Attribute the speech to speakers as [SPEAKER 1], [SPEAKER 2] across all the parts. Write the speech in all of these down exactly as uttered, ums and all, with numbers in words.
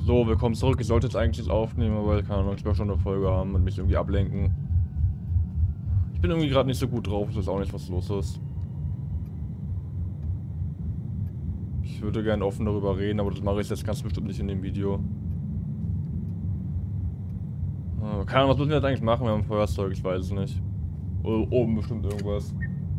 [SPEAKER 1] So, willkommen zurück. Ich sollte jetzt eigentlich aufnehmen, aber keine Ahnung, ich will schon eine Folge haben und mich irgendwie ablenken. Ich bin irgendwie gerade nicht so gut drauf, ich weiß auch nicht, was los ist. Ich würde gerne offen darüber reden, aber das mache ich jetzt ganz bestimmt nicht in dem Video. Keine Ahnung, was müssen wir jetzt eigentlich machen? Wir haben ein Feuerzeug, ich weiß es nicht. Oder oben bestimmt irgendwas.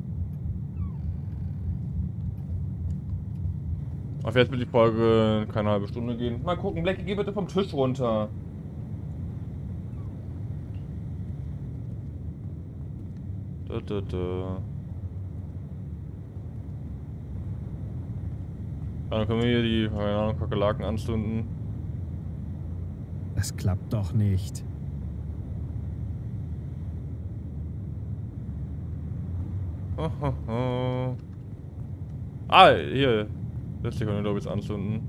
[SPEAKER 1] Aber jetzt wird die Folge keine halbe Stunde gehen. Mal gucken, Blackie, geh bitte vom Tisch runter. Da, da, da. Dann können wir hier die, keine Ahnung, Kakerlaken anzünden.
[SPEAKER 2] Das klappt doch nicht.
[SPEAKER 1] Ah, hier. Das hier können wir, glaube ich, jetzt anzünden.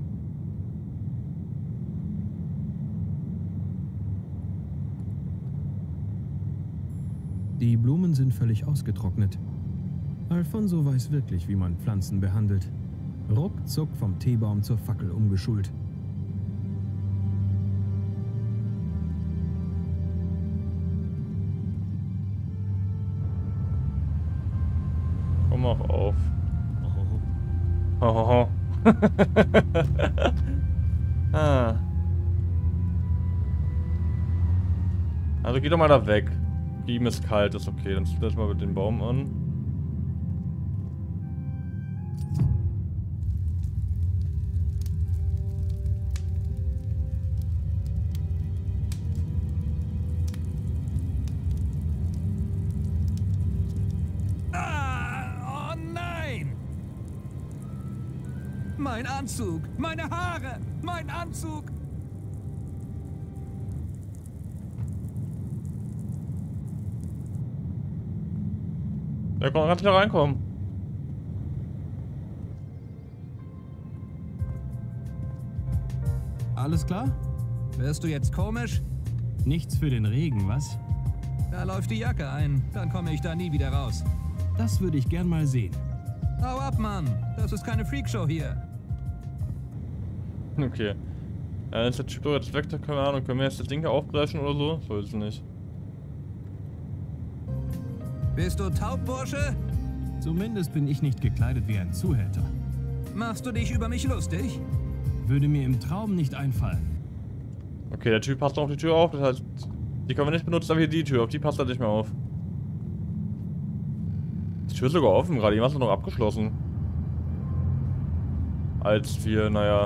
[SPEAKER 2] Die Blumen sind völlig ausgetrocknet. Alfonso weiß wirklich, wie man Pflanzen behandelt. Ruckzuck vom Teebaum zur Fackel umgeschult.
[SPEAKER 1] Komm auch auf. Hohoho. Ah. Also geh doch mal da weg. Ihm ist kalt, ist okay. Dann zünd das mal mit dem Baum an.
[SPEAKER 3] Ah, oh nein! Mein Anzug, meine Haare, mein Anzug.
[SPEAKER 1] Ja, komm, kannst wieder reinkommen.
[SPEAKER 2] Alles klar?
[SPEAKER 3] Wirst du jetzt komisch?
[SPEAKER 2] Nichts für den Regen, was?
[SPEAKER 3] Da läuft die Jacke ein, dann komme ich da nie wieder raus.
[SPEAKER 2] Das würde ich gern mal sehen.
[SPEAKER 3] Hau ab, Mann. Das ist keine Freakshow hier.
[SPEAKER 1] Okay. Ja, ist der Typ doch jetzt weg, da keine Ahnung. Können wir jetzt das Ding hier aufbrechen oder so? So ist es nicht.
[SPEAKER 3] Bist du taub, Bursche?
[SPEAKER 2] Zumindest bin ich nicht gekleidet wie ein Zuhälter.
[SPEAKER 3] Machst du dich über mich lustig?
[SPEAKER 2] Würde mir im Traum nicht einfallen.
[SPEAKER 1] Okay, der Typ passt auf die Tür auf, das heißt, die können wir nicht benutzen, aber hier die Tür, auf die passt er nicht mehr auf. Die Tür ist sogar offen gerade, die hast du noch abgeschlossen. Als wir, naja.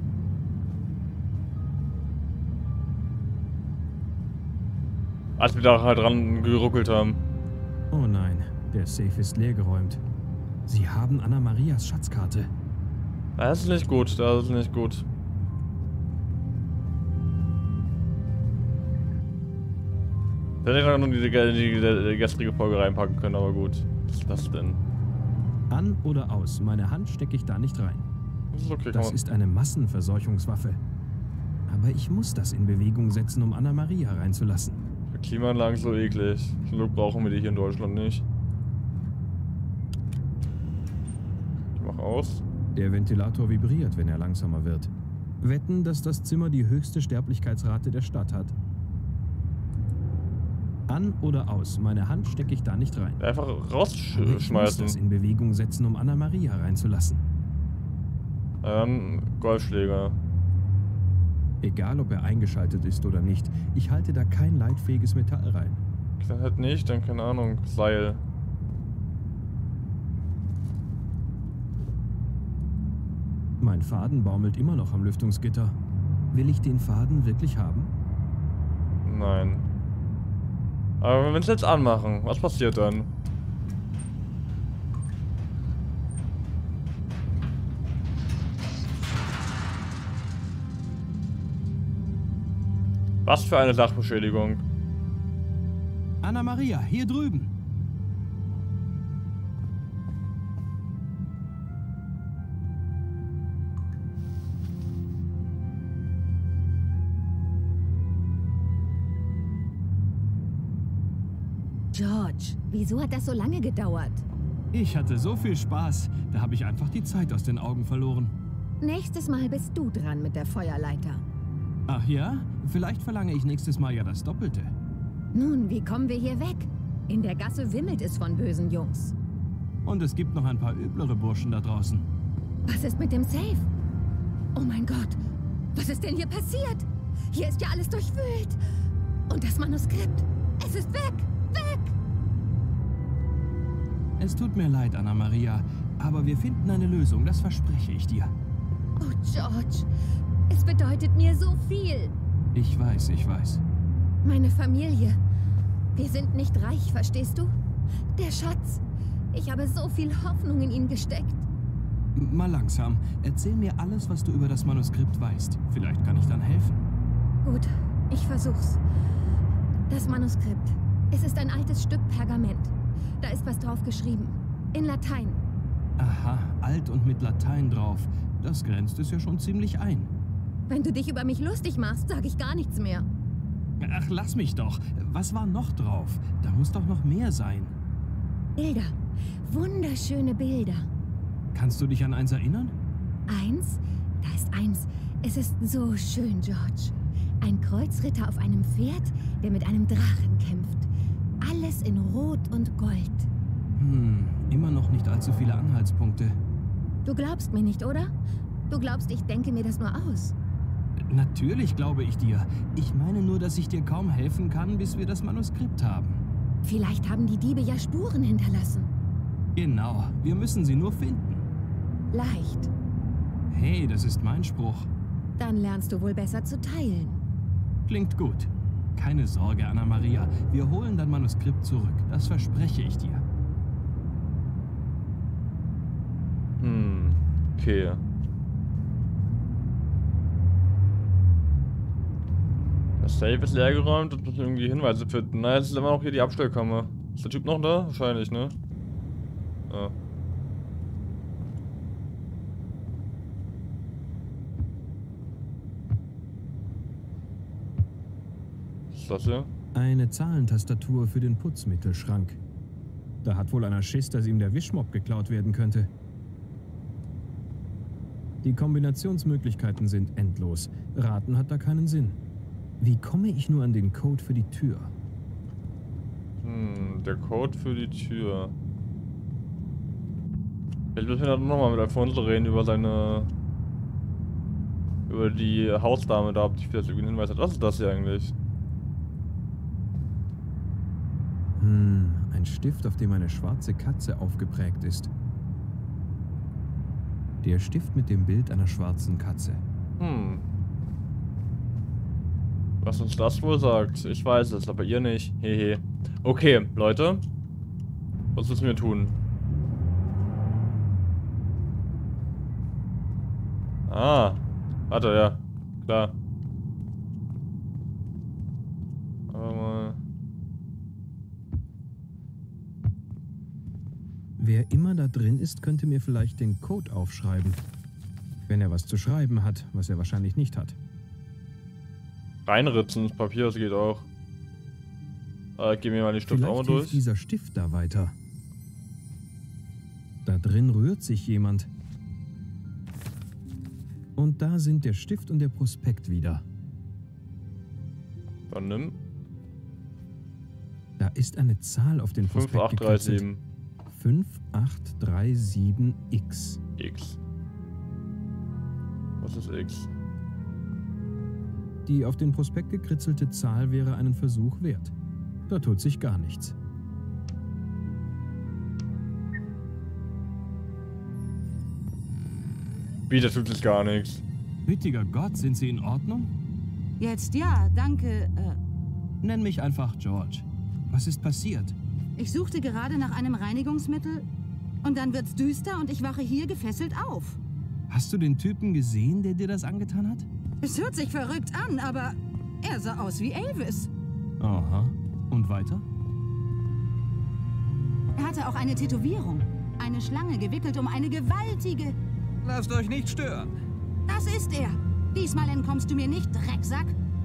[SPEAKER 1] Als wir da halt dran geruckelt haben.
[SPEAKER 2] Oh nein, der Safe ist leergeräumt. Sie haben Anna Marias Schatzkarte.
[SPEAKER 1] Das ist nicht gut, das ist nicht gut. Da hätte ich noch die, die, die, die gestrige Folge reinpacken können, aber gut. Was ist das denn?
[SPEAKER 2] An oder aus, meine Hand stecke ich da nicht rein.
[SPEAKER 1] Das ist okay,
[SPEAKER 2] Das ist eine Massenverseuchungswaffe. Aber ich muss das in Bewegung setzen, um Anna Maria reinzulassen.
[SPEAKER 1] Für Klimaanlagen so eklig. Zum Glück brauchen wir die hier in Deutschland nicht. Ich mach aus.
[SPEAKER 2] Der Ventilator vibriert, wenn er langsamer wird. Wetten, dass das Zimmer die höchste Sterblichkeitsrate der Stadt hat. An oder aus, meine Hand stecke ich da nicht rein.
[SPEAKER 1] Einfach
[SPEAKER 2] Aber ich muss
[SPEAKER 1] rausschmeißen.
[SPEAKER 2] das in Bewegung setzen, um Anna Maria reinzulassen.
[SPEAKER 1] Ähm, Golfschläger.
[SPEAKER 2] Egal, ob er eingeschaltet ist oder nicht, ich halte da kein leitfähiges Metall rein.
[SPEAKER 1] Dann halt nicht, dann keine Ahnung, Seil.
[SPEAKER 2] Mein Faden baumelt immer noch am Lüftungsgitter. Will ich den Faden wirklich haben?
[SPEAKER 1] Nein. Aber wenn wir es jetzt anmachen, was passiert dann? Was für eine Sachbeschädigung.
[SPEAKER 2] Anna Maria, hier drüben.
[SPEAKER 4] George, wieso hat das so lange gedauert?
[SPEAKER 2] Ich hatte so viel Spaß, da habe ich einfach die Zeit aus den Augen verloren.
[SPEAKER 4] Nächstes Mal bist du dran mit der Feuerleiter.
[SPEAKER 2] Ach ja? Vielleicht verlange ich nächstes Mal ja das Doppelte.
[SPEAKER 4] Nun, wie kommen wir hier weg? In der Gasse wimmelt es von bösen Jungs.
[SPEAKER 2] Und es gibt noch ein paar üblere Burschen da draußen.
[SPEAKER 4] Was ist mit dem Safe? Oh mein Gott, was ist denn hier passiert? Hier ist ja alles durchwühlt. Und das Manuskript, es ist weg, weg!
[SPEAKER 2] Es tut mir leid, Anna Maria, aber wir finden eine Lösung, das verspreche ich dir.
[SPEAKER 4] Oh, George, es bedeutet mir so viel.
[SPEAKER 2] Ich weiß, ich weiß.
[SPEAKER 4] Meine Familie. Wir sind nicht reich, verstehst du? Der Schatz. Ich habe so viel Hoffnung in ihn gesteckt.
[SPEAKER 2] M- Mal langsam. Erzähl mir alles, was du über das Manuskript weißt. Vielleicht kann ich dann helfen.
[SPEAKER 4] Gut, ich versuch's. Das Manuskript. Es ist ein altes Stück Pergament. Da ist was drauf geschrieben. In Latein.
[SPEAKER 2] Aha, alt und mit Latein drauf. Das grenzt es ja schon ziemlich ein.
[SPEAKER 4] Wenn du dich über mich lustig machst, sage ich gar nichts mehr.
[SPEAKER 2] Ach, lass mich doch. Was war noch drauf? Da muss doch noch mehr sein.
[SPEAKER 4] Bilder. Wunderschöne Bilder.
[SPEAKER 2] Kannst du dich an eins erinnern?
[SPEAKER 4] Eins? Da ist eins. Es ist so schön, George. Ein Kreuzritter auf einem Pferd, der mit einem Drachen kämpft. Alles in Rot und Gold.
[SPEAKER 2] Hm, immer noch nicht allzu viele Anhaltspunkte.
[SPEAKER 4] Du glaubst mir nicht, oder? Du glaubst, ich denke mir das nur aus.
[SPEAKER 2] Natürlich glaube ich dir. Ich meine nur, dass ich dir kaum helfen kann, bis wir das Manuskript haben.
[SPEAKER 4] Vielleicht haben die Diebe ja Spuren hinterlassen.
[SPEAKER 2] Genau, wir müssen sie nur finden.
[SPEAKER 4] Leicht.
[SPEAKER 2] Hey, das ist mein Spruch.
[SPEAKER 4] Dann lernst du wohl besser zu teilen.
[SPEAKER 2] Klingt gut. Keine Sorge, Anna Maria. Wir holen dein Manuskript zurück. Das verspreche ich dir.
[SPEAKER 1] Hm, okay. Das Safe ist leergeräumt und muss irgendwie Hinweise finden. Na, jetzt ist immer noch hier die Abstellkammer. Ist der Typ noch da? Wahrscheinlich, ne? Ja. Was ist das hier?
[SPEAKER 2] Eine Zahlentastatur für den Putzmittelschrank. Da hat wohl einer Schiss, dass ihm der Wischmopp geklaut werden könnte. Die Kombinationsmöglichkeiten sind endlos. Raten hat da keinen Sinn. Wie komme ich nur an den Code für die Tür?
[SPEAKER 1] Hm, der Code für die Tür. Vielleicht müssen wir dann nochmal mit Alfonso reden über seine... über die Hausdame da, ob die vielleicht irgendwie einen Hinweis hat. Was ist das hier eigentlich?
[SPEAKER 2] Hm, ein Stift, auf dem eine schwarze Katze aufgeprägt ist. Der Stift mit dem Bild einer schwarzen Katze.
[SPEAKER 1] Hm. Was uns das wohl sagt? Ich weiß es, aber ihr nicht. Hehe. Okay, Leute. Was müssen wir tun? Ah. Warte, ja. Klar. Aber mal.
[SPEAKER 2] Wer immer da drin ist, könnte mir vielleicht den Code aufschreiben. Wenn er was zu schreiben hat, was er wahrscheinlich nicht hat.
[SPEAKER 1] Reinritzen ins Papier, das geht auch. Äh, gehen wir mal die Stift auch mal
[SPEAKER 2] Vielleicht
[SPEAKER 1] durch.
[SPEAKER 2] hilft dieser Stift da weiter. Da drin rührt sich jemand. Und da sind der Stift und der Prospekt wieder.
[SPEAKER 1] Dann nimm.
[SPEAKER 2] Da ist eine Zahl auf den
[SPEAKER 1] fünf
[SPEAKER 2] Prospekt
[SPEAKER 1] acht drei
[SPEAKER 2] gekritzelt.
[SPEAKER 1] sieben.
[SPEAKER 2] fünf acht drei sieben X.
[SPEAKER 1] X. Was ist X?
[SPEAKER 2] Die auf den Prospekt gekritzelte Zahl wäre einen Versuch wert. Da tut sich gar nichts.
[SPEAKER 1] Wie, da tut sich gar nichts.
[SPEAKER 2] Gütiger Gott, sind Sie in Ordnung?
[SPEAKER 5] Jetzt ja, danke. Äh,
[SPEAKER 2] Nenn mich einfach George. Was ist passiert?
[SPEAKER 5] ich suchte gerade nach einem Reinigungsmittel und dann wird's düster und ich wache hier gefesselt auf.
[SPEAKER 2] Hast du den Typen gesehen, der dir das angetan hat?
[SPEAKER 5] Es hört sich verrückt an, aber er sah aus wie Elvis.
[SPEAKER 2] Aha. Und weiter?
[SPEAKER 5] Er hatte auch eine Tätowierung. Eine Schlange gewickelt um eine gewaltige...
[SPEAKER 3] Lasst euch nicht stören.
[SPEAKER 5] Das ist er. Diesmal entkommst du mir nicht, Drecksack.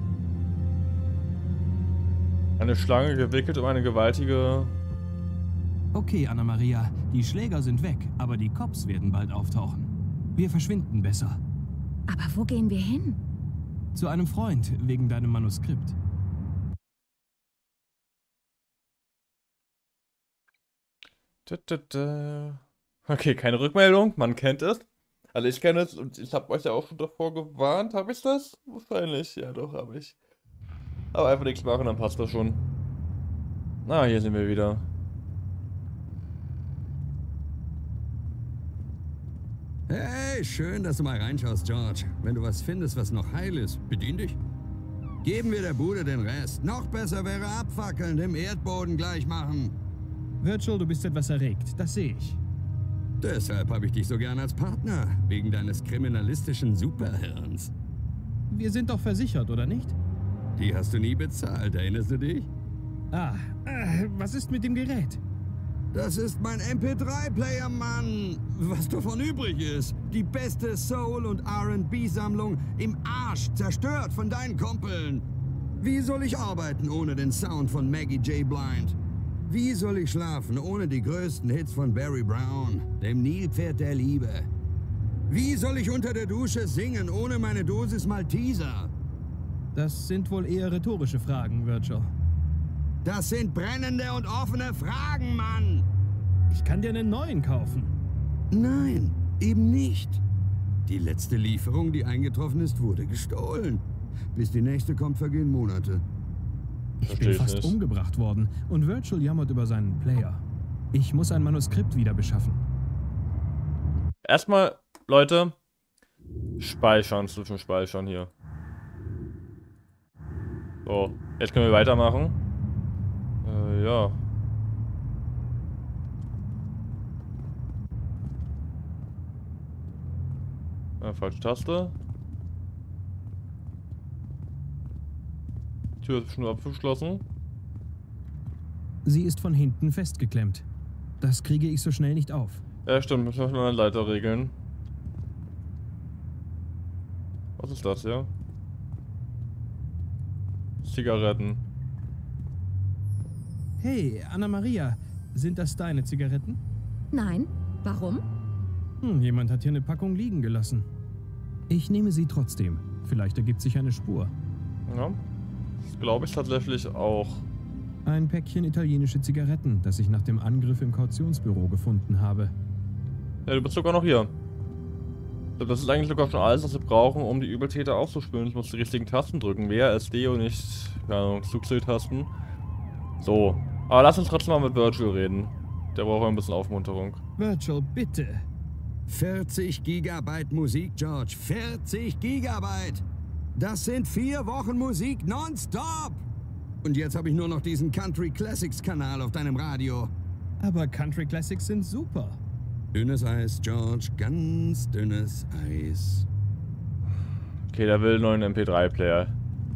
[SPEAKER 1] Eine Schlange gewickelt um eine gewaltige...
[SPEAKER 2] Okay, Anna Maria, die Schläger sind weg, aber die Cops werden bald auftauchen. Wir verschwinden besser.
[SPEAKER 4] Aber wo gehen wir hin?
[SPEAKER 2] Zu einem Freund, wegen deinem Manuskript.
[SPEAKER 1] Okay, keine Rückmeldung, man kennt es. Also ich kenne es und ich habe euch ja auch schon davor gewarnt. Habe ich das? Wahrscheinlich, ja doch, habe ich. Aber einfach nichts machen, dann passt das schon. Na, hier sind wir wieder.
[SPEAKER 6] Hey, schön, dass du mal reinschaust, George. Wenn du was findest, was noch heil ist, bedien dich. Geben wir der Bude den Rest. Noch besser wäre abfackeln, dem Erdboden gleich machen.
[SPEAKER 2] Virgil, du bist etwas erregt, das sehe ich.
[SPEAKER 6] Deshalb habe ich dich so gern als Partner, wegen deines kriminalistischen Superhirns.
[SPEAKER 2] Wir sind doch versichert, oder nicht?
[SPEAKER 6] Die hast du nie bezahlt, erinnerst du dich?
[SPEAKER 2] Ah, äh, was ist mit dem Gerät?
[SPEAKER 6] Das ist mein M P drei Player, Mann. Was davon übrig ist. Die beste Soul- und R and B-Sammlung im Arsch, zerstört von deinen Kumpeln. Wie soll ich arbeiten ohne den Sound von Maggie J. Blind? Wie soll ich schlafen ohne die größten Hits von Barry Brown, dem Nilpferd der Liebe? Wie soll ich unter der Dusche singen ohne meine Dosis Malteser?
[SPEAKER 2] Das sind wohl eher rhetorische Fragen, Virgil.
[SPEAKER 6] Das sind brennende und offene Fragen, Mann!
[SPEAKER 2] Ich kann dir einen neuen kaufen.
[SPEAKER 6] Nein, eben nicht. Die letzte Lieferung, die eingetroffen ist, wurde gestohlen. Bis die nächste kommt, vergehen Monate.
[SPEAKER 2] Ich
[SPEAKER 1] Versteh
[SPEAKER 2] bin
[SPEAKER 1] ich
[SPEAKER 2] fast
[SPEAKER 1] nicht.
[SPEAKER 2] umgebracht worden und Virgil jammert über seinen Player. Ich muss ein Manuskript wieder beschaffen.
[SPEAKER 1] Erstmal, Leute, speichern, zwischen speichern hier. So, jetzt können wir weitermachen. Äh, ja. Äh, falsche Taste. Tür ist schon abgeschlossen.
[SPEAKER 2] Sie ist von hinten festgeklemmt. Das kriege ich so schnell nicht auf.
[SPEAKER 1] Ja, stimmt, müssen wir mal eine Leiter regeln. Was ist das hier? Zigaretten.
[SPEAKER 2] Hey, Anna-Maria, sind das deine Zigaretten?
[SPEAKER 4] Nein, warum?
[SPEAKER 2] Hm, jemand hat hier eine Packung liegen gelassen. Ich nehme sie trotzdem. Vielleicht ergibt sich eine Spur.
[SPEAKER 1] Ja, das glaube ich tatsächlich auch.
[SPEAKER 2] Ein Päckchen italienische Zigaretten, das ich nach dem Angriff im Kautionsbüro gefunden habe.
[SPEAKER 1] Ja, du bist sogar noch hier. Das ist eigentlich sogar schon alles, was wir brauchen, um die Übeltäter aufzuspüren. Ich muss die richtigen Tasten drücken. W A S D und nicht, keine Ahnung, Zugzähltasten. So. Aber lass uns trotzdem mal mit Virgil reden. Der braucht ein bisschen Aufmunterung.
[SPEAKER 2] Virgil, bitte.
[SPEAKER 6] vierzig Gigabyte Musik, George. vierzig Gigabyte. Das sind vier Wochen Musik nonstop. Und jetzt habe ich nur noch diesen Country Classics Kanal auf deinem Radio.
[SPEAKER 2] Aber Country Classics sind super.
[SPEAKER 6] Dünnes Eis, George. Ganz dünnes Eis.
[SPEAKER 1] Okay, der will einen neuen M P drei Player.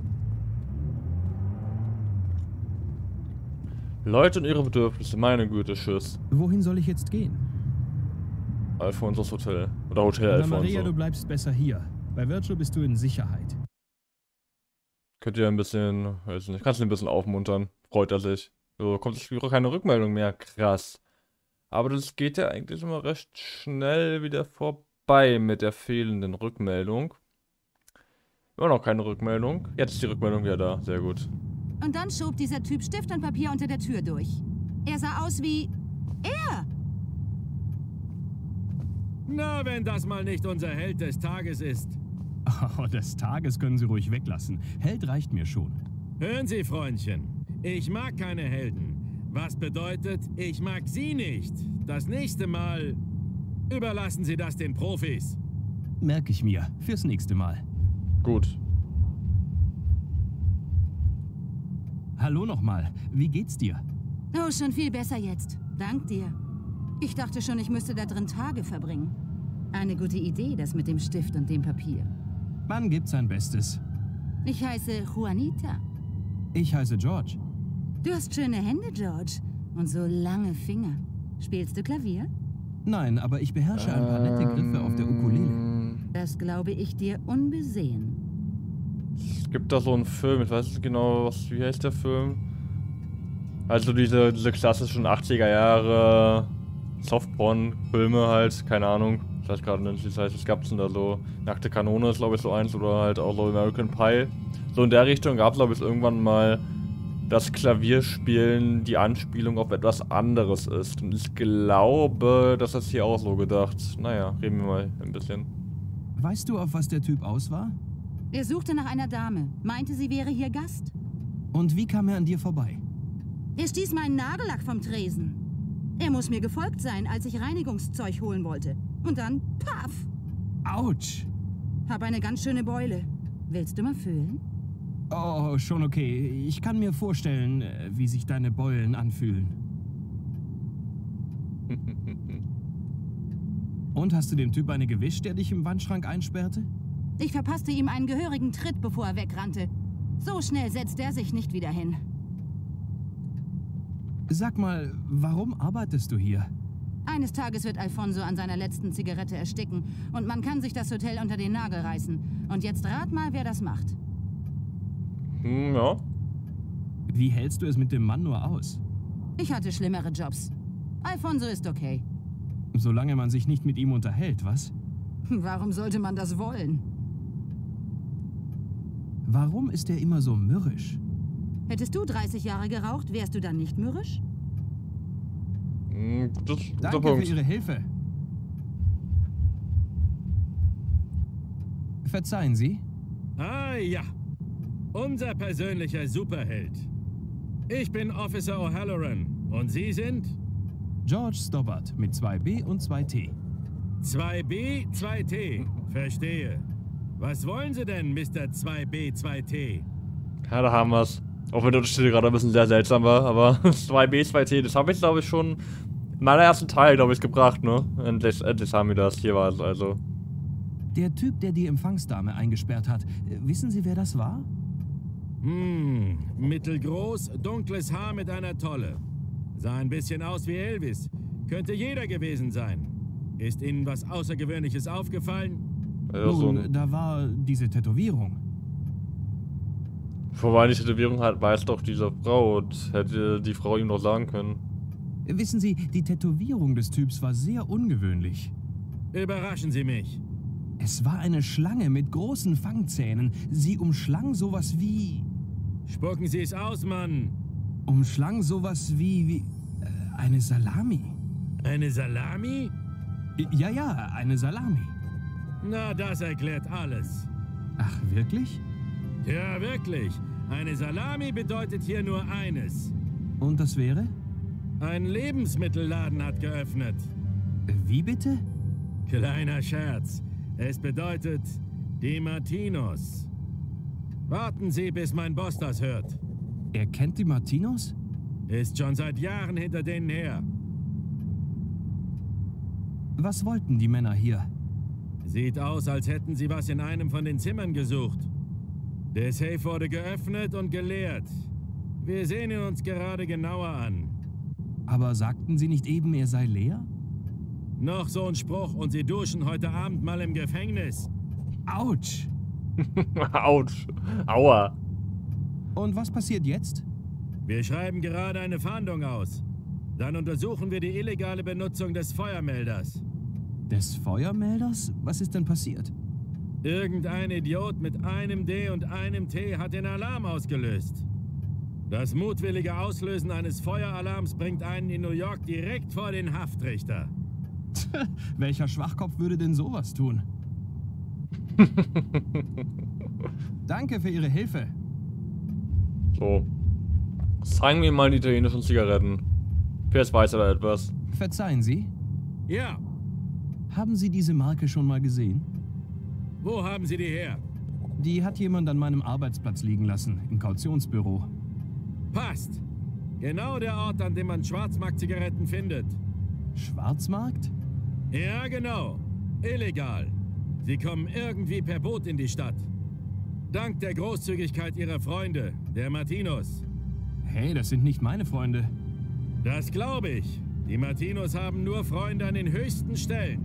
[SPEAKER 1] Leute und ihre Bedürfnisse, meine Güte, tschüss.
[SPEAKER 2] Wohin soll ich jetzt gehen?
[SPEAKER 1] Alfonsos Hotel. Oder Hotel
[SPEAKER 2] Anna Maria, du
[SPEAKER 1] Alfonso.
[SPEAKER 2] bleibst besser hier. Bei Virgil bist du in Sicherheit.
[SPEAKER 1] Könnt ihr ein bisschen, weiß nicht, kannst du ihn ein bisschen aufmuntern. Freut er sich. So, kommt es wieder keine Rückmeldung mehr. Krass. Aber das geht ja eigentlich immer recht schnell wieder vorbei mit der fehlenden Rückmeldung. Immer noch keine Rückmeldung. Jetzt ist die Rückmeldung wieder da. Sehr gut.
[SPEAKER 5] Und dann schob dieser Typ Stift und Papier unter der Tür durch. Er sah aus wie er.
[SPEAKER 7] Na, wenn das mal nicht unser Held des Tages ist.
[SPEAKER 2] Oh, des Tages können Sie ruhig weglassen. Held reicht mir schon.
[SPEAKER 7] Hören Sie, Freundchen. Ich mag keine Helden. Was bedeutet, ich mag Sie nicht. Das nächste Mal überlassen Sie das den Profis.
[SPEAKER 2] Merke ich mir. Fürs nächste Mal.
[SPEAKER 1] Gut.
[SPEAKER 2] Hallo nochmal. Wie geht's dir?
[SPEAKER 5] Oh, schon viel besser jetzt. Dank dir. Ich dachte schon, ich müsste da drin Tage verbringen. Eine gute Idee, das mit dem Stift und dem Papier.
[SPEAKER 2] Man gibt sein Bestes.
[SPEAKER 5] Ich heiße Juanita.
[SPEAKER 2] Ich heiße George.
[SPEAKER 5] Du hast schöne Hände, George. Und so lange Finger. Spielst du Klavier?
[SPEAKER 2] Nein, aber ich beherrsche ein paar nette Griffe auf der Ukulele.
[SPEAKER 5] Das glaube ich dir unbesehen.
[SPEAKER 1] Es gibt da so einen Film, ich weiß nicht genau, was, wie heißt der Film? Also diese, diese klassischen achtziger Jahre Softporn-Filme halt, keine Ahnung. Ich weiß gerade nicht, wie es heißt. Es gab denn da so Nackte Kanone, ist glaube ich so eins, oder halt auch so American Pie. So in der Richtung gab es glaube ich irgendwann mal, dass Klavierspielen die Anspielung auf etwas anderes ist. Und ich glaube, dass das hier auch so gedacht. Naja, reden wir mal ein bisschen.
[SPEAKER 2] Weißt du, auf was der Typ aus war?
[SPEAKER 5] Er suchte nach einer Dame, meinte, sie wäre hier Gast.
[SPEAKER 2] Und wie kam er an dir vorbei?
[SPEAKER 5] Er stieß meinen Nagellack vom Tresen. Er muss mir gefolgt sein, als ich Reinigungszeug holen wollte. Und dann, paff!
[SPEAKER 2] Autsch!
[SPEAKER 5] Hab eine ganz schöne Beule. Willst du mal fühlen?
[SPEAKER 2] Oh, schon okay. Ich kann mir vorstellen, wie sich deine Beulen anfühlen. Und hast du dem Typ eine gewischt, der dich im Wandschrank einsperrte?
[SPEAKER 5] Ich verpasste ihm einen gehörigen Tritt, bevor er wegrannte. So schnell setzt er sich nicht wieder hin.
[SPEAKER 2] Sag mal, warum arbeitest du hier?
[SPEAKER 5] Eines Tages wird Alfonso an seiner letzten Zigarette ersticken und man kann sich das Hotel unter den Nagel reißen. Und jetzt rat mal, wer das macht.
[SPEAKER 1] Hm, ja.
[SPEAKER 2] Wie hältst du es mit dem Mann nur aus?
[SPEAKER 5] Ich hatte schlimmere Jobs. Alfonso ist okay.
[SPEAKER 2] Solange man sich nicht mit ihm unterhält, was?
[SPEAKER 5] Warum sollte man das wollen?
[SPEAKER 2] Warum ist er immer so mürrisch?
[SPEAKER 5] Hättest du dreißig Jahre geraucht, wärst du dann nicht mürrisch?
[SPEAKER 1] Hm, das ist der
[SPEAKER 2] Danke für
[SPEAKER 1] Punkt.
[SPEAKER 2] Ihre Hilfe. Verzeihen Sie?
[SPEAKER 7] Ah ja, unser persönlicher Superheld. Ich bin Officer O'Halloran und Sie sind?
[SPEAKER 2] George Stobbart mit zwei B und zwei T.
[SPEAKER 7] zwei B, zwei T. Verstehe. Was wollen Sie denn, Mister zwei B, zwei T?
[SPEAKER 1] Ja, da haben wir's. Auch wenn der Unterschied gerade ein bisschen sehr seltsam war, aber zwei B, zwei T, das habe ich glaube ich schon in meiner ersten Teil, glaube ich, gebracht, ne? Endlich, endlich haben wir das. Hier war es also.
[SPEAKER 2] Der Typ, der die Empfangsdame eingesperrt hat, wissen Sie, wer das war?
[SPEAKER 7] Hm, mittelgroß, dunkles Haar mit einer Tolle. Sah ein bisschen aus wie Elvis. Könnte jeder gewesen sein. Ist Ihnen was Außergewöhnliches aufgefallen?
[SPEAKER 1] Ja, so
[SPEAKER 2] Nun,
[SPEAKER 1] ein,
[SPEAKER 2] da war diese Tätowierung.
[SPEAKER 1] vorbei die Tätowierung hat, weiß doch diese Frau. Und hätte die Frau ihm doch sagen können.
[SPEAKER 2] Wissen Sie, die Tätowierung des Typs war sehr ungewöhnlich.
[SPEAKER 7] Überraschen Sie mich.
[SPEAKER 2] Es war eine Schlange mit großen Fangzähnen. Sie umschlang sowas wie...
[SPEAKER 7] Spucken Sie es aus, Mann.
[SPEAKER 2] Umschlang sowas wie... wie äh, eine Salami.
[SPEAKER 7] Eine Salami?
[SPEAKER 2] Ja, ja, eine Salami.
[SPEAKER 7] Na, das erklärt alles.
[SPEAKER 2] Ach, wirklich?
[SPEAKER 7] Ja, wirklich. Eine Salami bedeutet hier nur eines.
[SPEAKER 2] Und das wäre?
[SPEAKER 7] Ein Lebensmittelladen hat geöffnet.
[SPEAKER 2] Wie bitte?
[SPEAKER 7] Kleiner Scherz. Es bedeutet die Martinos. Warten Sie, bis mein Boss das hört.
[SPEAKER 2] Er kennt die Martinos?
[SPEAKER 7] Ist schon seit Jahren hinter denen her.
[SPEAKER 2] Was wollten die Männer hier?
[SPEAKER 7] Sieht aus, als hätten sie was in einem von den Zimmern gesucht. Der Safe wurde geöffnet und geleert. Wir sehen ihn uns gerade genauer an.
[SPEAKER 2] Aber sagten Sie nicht eben, er sei leer?
[SPEAKER 7] Noch so ein Spruch und Sie duschen heute Abend mal im Gefängnis.
[SPEAKER 2] Autsch!
[SPEAKER 1] Autsch. Aua.
[SPEAKER 2] Und was passiert jetzt?
[SPEAKER 7] Wir schreiben gerade eine Fahndung aus. Dann untersuchen wir die illegale Benutzung des Feuermelders.
[SPEAKER 2] Des Feuermelders? Was ist denn passiert?
[SPEAKER 7] Irgendein Idiot mit einem D und einem T hat den Alarm ausgelöst. Das mutwillige Auslösen eines Feueralarms bringt einen in New York direkt vor den Haftrichter.
[SPEAKER 2] Welcher Schwachkopf würde denn sowas tun? Danke für Ihre Hilfe.
[SPEAKER 1] So. Zeigen wir mal die italienischen Zigaretten. Vielleicht weiß er da etwas.
[SPEAKER 2] Verzeihen Sie,
[SPEAKER 7] Ja,
[SPEAKER 2] haben Sie diese Marke schon mal gesehen?
[SPEAKER 7] wo haben Sie die her?
[SPEAKER 2] Die hat jemand an meinem Arbeitsplatz liegen lassen, im Kautionsbüro.
[SPEAKER 7] Passt. Genau der Ort, an dem man Schwarzmarkt-Zigaretten findet.
[SPEAKER 2] Schwarzmarkt?
[SPEAKER 7] Ja, genau. Illegal. Sie kommen irgendwie per Boot in die Stadt. Dank der Großzügigkeit ihrer Freunde, der Martinos.
[SPEAKER 2] Hey, das sind nicht meine Freunde.
[SPEAKER 7] Das glaube ich. Die Martinos haben nur Freunde an den höchsten Stellen.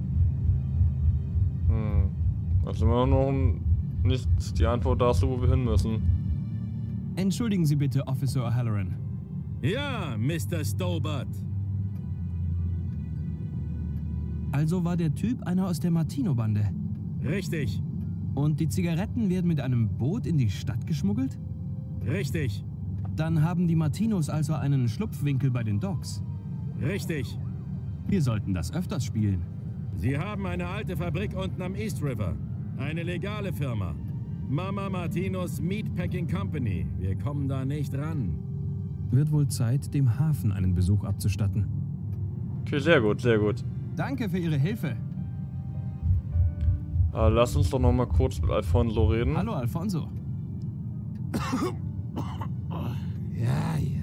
[SPEAKER 1] Hm. Das ist immer noch nicht die Antwort dazu, wo wir hin müssen.
[SPEAKER 2] Entschuldigen Sie bitte, Officer O'Halloran.
[SPEAKER 7] Ja, Mister Stobbart.
[SPEAKER 2] Also war der Typ einer aus der Martino-Bande.
[SPEAKER 7] Richtig.
[SPEAKER 2] Und die Zigaretten werden mit einem Boot in die Stadt geschmuggelt?
[SPEAKER 7] Richtig.
[SPEAKER 2] Dann haben die Martinos also einen Schlupfwinkel bei den Docks.
[SPEAKER 7] Richtig.
[SPEAKER 2] Wir sollten das öfters spielen.
[SPEAKER 7] Sie haben eine alte Fabrik unten am East River. Eine legale Firma. Mama Martinos Meatpacking Company. Wir kommen da nicht ran.
[SPEAKER 2] Wird wohl Zeit, dem Hafen einen Besuch abzustatten.
[SPEAKER 1] Okay, sehr gut, sehr gut.
[SPEAKER 2] Danke für Ihre Hilfe.
[SPEAKER 1] Äh, lass uns doch noch mal kurz mit Alfonso reden.
[SPEAKER 2] Hallo, Alfonso.
[SPEAKER 8] Ja, ja.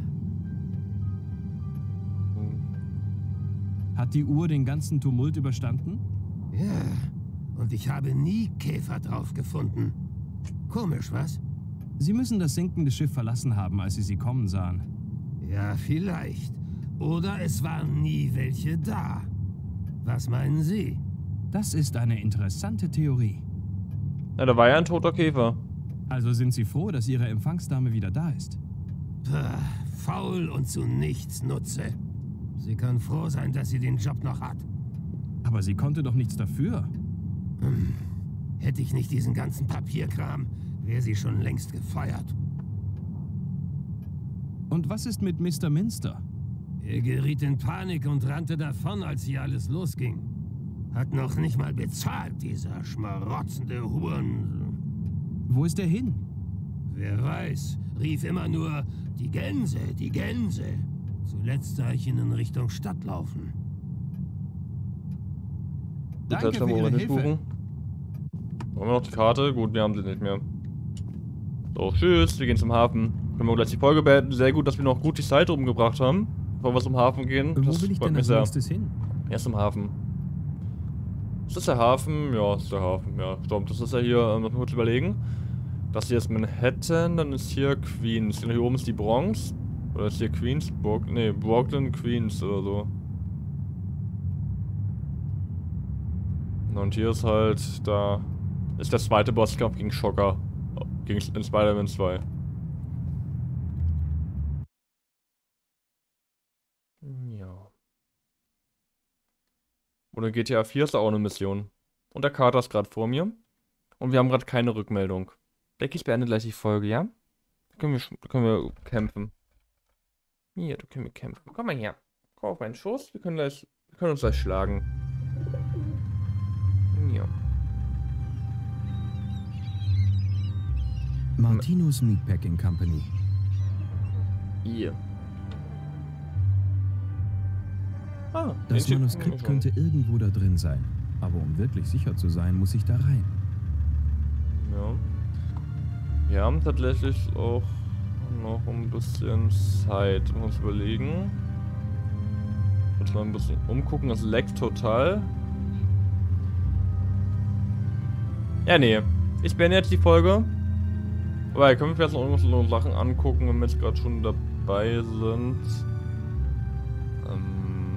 [SPEAKER 2] Hat die Uhr den ganzen Tumult überstanden?
[SPEAKER 8] Ja, und ich habe nie Käfer drauf gefunden. Komisch, was?
[SPEAKER 2] Sie müssen das sinkende Schiff verlassen haben, als Sie sie kommen sahen.
[SPEAKER 8] Ja, vielleicht. Oder es waren nie welche da. Was meinen Sie?
[SPEAKER 2] Das ist eine interessante Theorie.
[SPEAKER 1] Ja, da war ja ein toter Käfer.
[SPEAKER 2] Also sind Sie froh, dass Ihre Empfangsdame wieder da ist?
[SPEAKER 8] Pah, faul und zu nichts Nutze. Sie kann froh sein, dass sie den Job noch hat.
[SPEAKER 2] Aber sie konnte doch nichts dafür.
[SPEAKER 8] Hm. Hätte ich nicht diesen ganzen Papierkram, wäre sie schon längst gefeuert.
[SPEAKER 2] Und was ist mit Mister Minster?
[SPEAKER 8] Er geriet in Panik und rannte davon, als hier alles losging. Hat noch nicht mal bezahlt, dieser schmarotzende Huren.
[SPEAKER 2] Wo ist er hin?
[SPEAKER 8] Wer weiß, rief immer nur, die Gänse, die Gänse. Zuletzt sah ich ihn in Richtung Stadt laufen.
[SPEAKER 2] Danke für Ihre Hilfe.
[SPEAKER 1] Wollen wir noch die Karte? Gut, wir haben sie nicht mehr. So, tschüss, wir gehen zum Hafen. Können wir gleich die Folge beenden. Sehr gut, dass wir noch gut die Zeit rumgebracht haben, bevor wir zum Hafen gehen.
[SPEAKER 2] Wo
[SPEAKER 1] Das
[SPEAKER 2] will ich
[SPEAKER 1] freut
[SPEAKER 2] denn
[SPEAKER 1] mich
[SPEAKER 2] als
[SPEAKER 1] sehr.
[SPEAKER 2] nächstes hin?
[SPEAKER 1] Erst zum Hafen. Ist das der Hafen? Ja, ist der Hafen. Ja, stimmt. Das ist ja hier, ähm, muss man kurz überlegen. Das hier ist Manhattan, dann ist hier Queens. Und hier oben ist die Bronx. Oder ist hier Queens? Brook ne, Brooklyn, Queens oder so. Und hier ist halt, da ist der zweite Bosskampf gegen Shocker. Gegen in Spider-Man zwei. Ja. Oder G T A vier ist auch eine Mission. Und der Kater ist gerade vor mir. Und wir haben gerade keine Rückmeldung. Denke ich, beende gleich die Folge, ja? Da können wir, da können wir kämpfen. Hier, da können wir kämpfen. Komm mal her. Komm auf meinen Schoß. Wir können, gleich, wir können uns gleich schlagen. Ja.
[SPEAKER 2] Martinos Meatpacking Company.
[SPEAKER 1] Hier. Ah,
[SPEAKER 2] Das
[SPEAKER 1] den
[SPEAKER 2] Manuskript
[SPEAKER 1] schon.
[SPEAKER 2] könnte irgendwo da drin sein. Aber um wirklich sicher zu sein, muss ich da rein.
[SPEAKER 1] Ja. Wir haben tatsächlich auch noch ein bisschen Zeit, um uns überlegen. Jetzt mal ein bisschen umgucken, das leckt total. Ja, nee. Ich beende jetzt die Folge. Aber ja, können wir vielleicht noch irgendwas so Sachen angucken, wenn wir jetzt gerade schon dabei sind. Ähm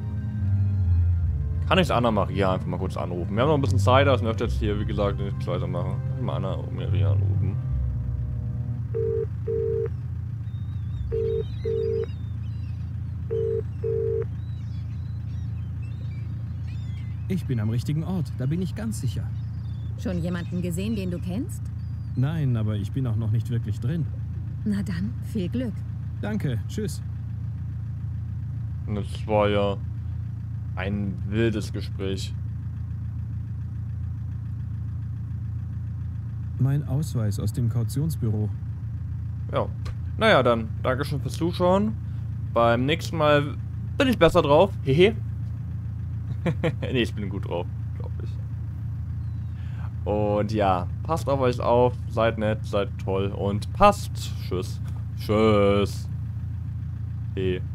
[SPEAKER 1] Kann ich Anna Maria einfach mal kurz anrufen. Wir haben noch ein bisschen Zeit, also ich möchte jetzt hier, wie gesagt, nichts weitermachen. Kann ich mal Anna Maria anrufen.
[SPEAKER 2] Ich bin am richtigen Ort, da bin ich ganz sicher.
[SPEAKER 4] Schon jemanden gesehen, den du kennst?
[SPEAKER 2] Nein, aber ich bin auch noch nicht wirklich drin.
[SPEAKER 4] Na dann, viel Glück.
[SPEAKER 2] Danke, tschüss.
[SPEAKER 1] Und das war ja ein wildes Gespräch.
[SPEAKER 2] Mein Ausweis aus dem Kautionsbüro.
[SPEAKER 1] Ja. Naja, dann Dankeschön fürs Zuschauen. Beim nächsten Mal bin ich besser drauf. Hehe. Nee, ich bin gut drauf, glaube ich. Und ja, passt auf euch auf, seid nett, seid toll und passt. Tschüss. Tschüss. Hey.